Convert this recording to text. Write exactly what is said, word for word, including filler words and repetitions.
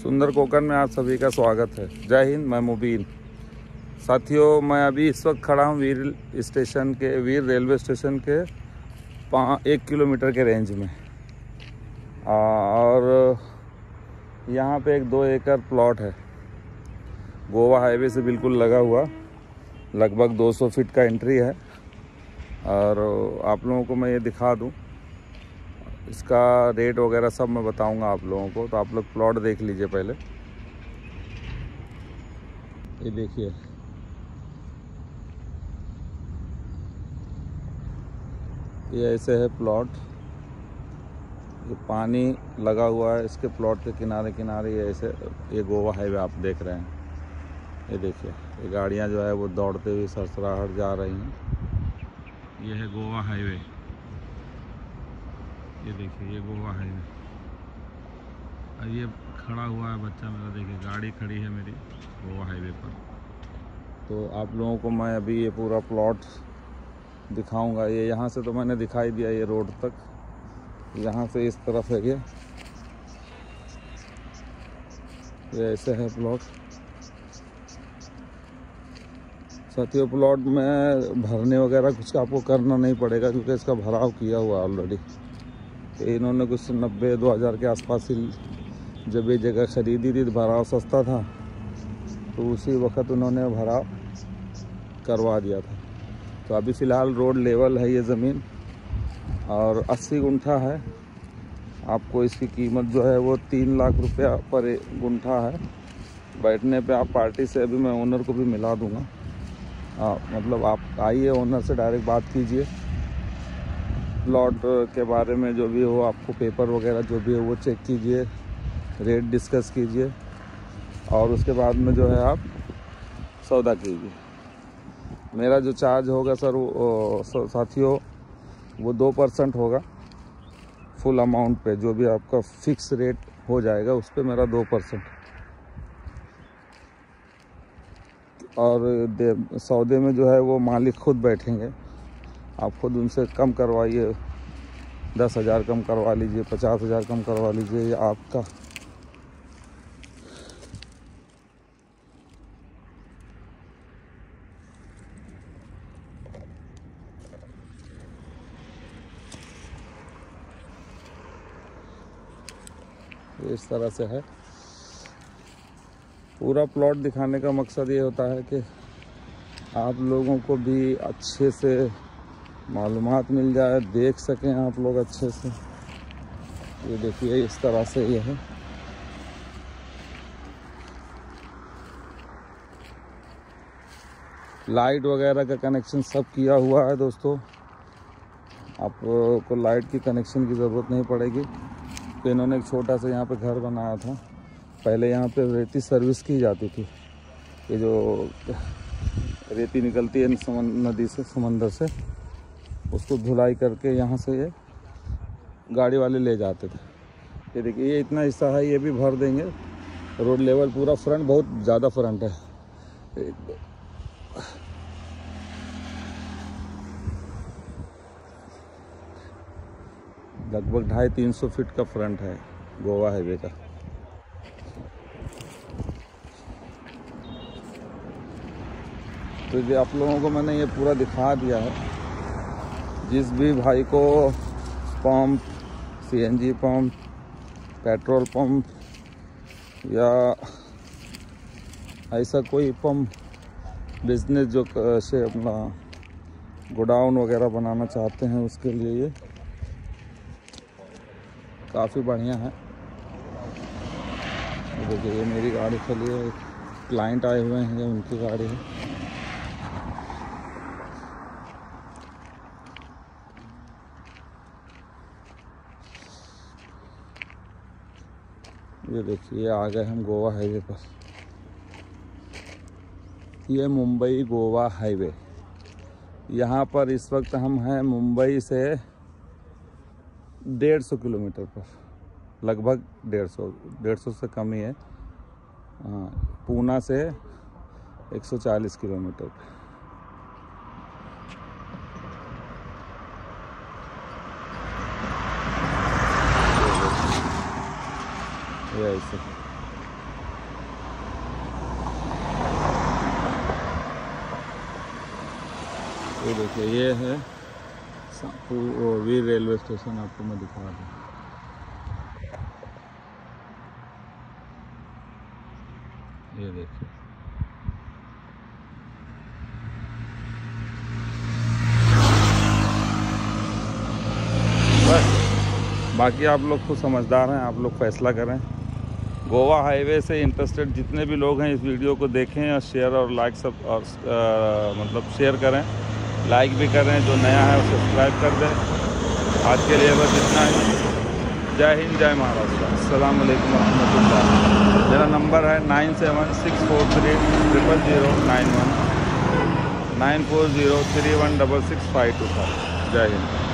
सुंदर कोकण में आप सभी का स्वागत है। जय हिंद, मैं मुबीन। साथियों, मैं अभी इस वक्त खड़ा हूँ वीर स्टेशन के वीर रेलवे स्टेशन के एक किलोमीटर के रेंज में, और यहाँ पे एक दो एकड़ प्लॉट है, गोवा हाईवे से बिल्कुल लगा हुआ। लगभग दो सौ फीट का एंट्री है, और आप लोगों को मैं ये दिखा दूँ, इसका रेट वगैरह सब मैं बताऊंगा आप लोगों को। तो आप लोग प्लॉट देख लीजिए पहले। ये देखिए, ये ऐसे है प्लॉट, ये पानी लगा हुआ है इसके प्लॉट के किनारे किनारे। ये ऐसे, ये गोवा हाईवे आप देख रहे हैं। ये देखिए, ये गाड़ियां जो है वो दौड़ते हुए सरसराहट जा रही हैं। ये है गोवा हाईवे। ये देखिए, ये गोवा हाईवे। और ये खड़ा हुआ है बच्चा मेरा, देखिए गाड़ी खड़ी है मेरी गोवा हाईवे पर। तो आप लोगों को मैं अभी ये पूरा प्लॉट दिखाऊंगा। ये यहाँ से तो मैंने दिखाई दिया, ये रोड तक। यहाँ से इस तरफ है ये ये ऐसे है प्लॉट। साथियों, प्लॉट में भरने वगैरह कुछ आपको करना नहीं पड़ेगा, क्योंकि इसका भराव किया हुआ ऑलरेडी। इन्होंने कुछ नब्बे दो हज़ार के आसपास ही जब ये जगह ख़रीदी थी, तो भराव सस्ता था, तो उसी वक्त उन्होंने भराव करवा दिया था। तो अभी फ़िलहाल रोड लेवल है ये ज़मीन, और अस्सी गुंठा है। आपको इसकी कीमत जो है वो तीन लाख रुपया पर गुंठा है। बैठने पे आप पार्टी से, अभी मैं ओनर को भी मिला दूँगा। आ, मतलब आप आइए, ओनर से डायरेक्ट बात कीजिए, प्लॉट के बारे में जो भी हो, आपको पेपर वगैरह जो भी है वो चेक कीजिए, रेट डिस्कस कीजिए, और उसके बाद में जो है आप सौदा कीजिए। मेरा जो चार्ज होगा सर वो साथियों, वो दो परसेंट होगा फुल अमाउंट पे। जो भी आपका फिक्स रेट हो जाएगा उस पर मेरा दो परसेंट। और सौदे में जो है वो मालिक खुद बैठेंगे, आप खुद उनसे कम करवाइए, दस हज़ार कम करवा लीजिए, पचास हज़ार कम करवा लीजिए, ये आपका। इस तरह से है पूरा प्लॉट। दिखाने का मकसद ये होता है कि आप लोगों को भी अच्छे से मालूमात मिल जाए, देख सकें आप लोग अच्छे से। ये देखिए, इस तरह से ये है। लाइट वगैरह का कनेक्शन सब किया हुआ है दोस्तों। आपको लाइट की कनेक्शन की ज़रूरत नहीं पड़ेगी। तो इन्होंने एक छोटा सा यहाँ पे घर बनाया था। पहले यहाँ पे रेती सर्विस की जाती थी। ये जो रेती निकलती है नदी से, समंदर से, उसको धुलाई करके यहाँ से ये गाड़ी वाले ले जाते थे। ये देखिए, ये इतना हिस्सा है, ये भी भर देंगे। रोड लेवल पूरा, फ्रंट बहुत ज़्यादा फ्रंट है। लगभग ढाई तीन सौ फीट का फ्रंट है गोवा हाईवे का। तो ये आप लोगों को मैंने ये पूरा दिखा दिया है। जिस भी भाई को pump, CNG pump, petrol pump या ऐसा कोई पंप बिजनेस जो से अपना गोडाउन वगैरह बनाना चाहते हैं, उसके लिए ये काफ़ी बढ़िया है। देखिए, ये मेरी गाड़ी चली है, क्लाइंट आए हुए हैं, ये उनकी गाड़ी है। ये देखिए, आ गए हम गोवा हाईवे पर। ये मुंबई गोवा हाईवे। यहाँ पर इस वक्त हम हैं मुंबई से डेढ़ सौ किलोमीटर पर, लगभग डेढ़ सौ डेढ़ सौ से कम ही है। हाँ, पूना से एक सौ चालीस किलोमीटर पर। ये ऐसे ये देखिए, ये है वो वीर रेलवे स्टेशन, आपको मैं दिखा दूँ। ये देखिए, बस बाकी आप लोग खुद समझदार हैं, आप लोग फैसला करें। गोवा हाईवे से इंटरेस्टेड जितने भी लोग हैं इस वीडियो को देखें और शेयर और लाइक सब और आ, मतलब शेयर करें, लाइक भी करें। जो नया है वो सब्सक्राइब कर दें। आज के लिए बस इतना ही। जय हिंद, जय महाराष्ट्र, अस्सलाम वालेकुम रहमतुल्लाह। मेरा नंबर है nine seven six four three triple zero nine one, nine four zero three one double six five two five. जय हिंद।